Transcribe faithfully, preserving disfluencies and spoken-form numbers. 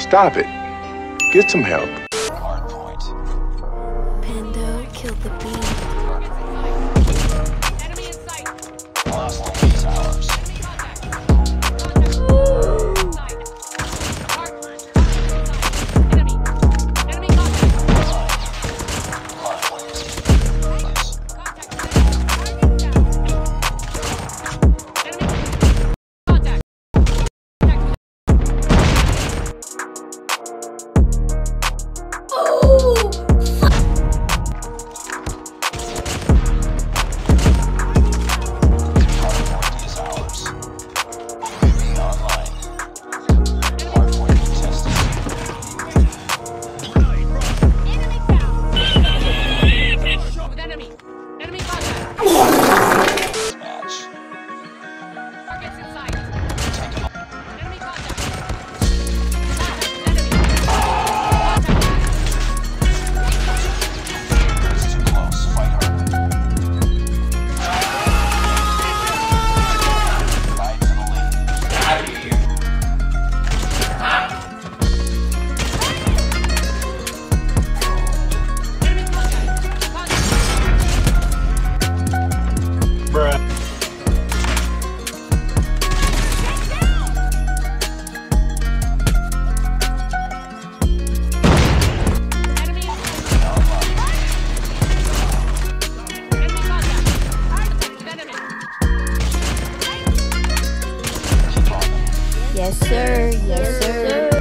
Stop it. Get some help. Hardpoint. Pando killed the beat. Enemy in sight. Lost all these hours. Enemy contact. Contact. Enemy. Enemy contact. Hardpoint. Contact. Enemy contact. Hardpoint is ours. U A V online. Hardpoint contested. Enemy found. With enemy. Enemy contact. Match. Targets in sight. Take them. Enemy contact. Enemy. Contact. It's too close. Fight harder. Ride for the lead. Enemy contact. Contact. Bruh. Enemy. Enemy contact. With enemy. Keep on them. Yes, sir. Yes, sir.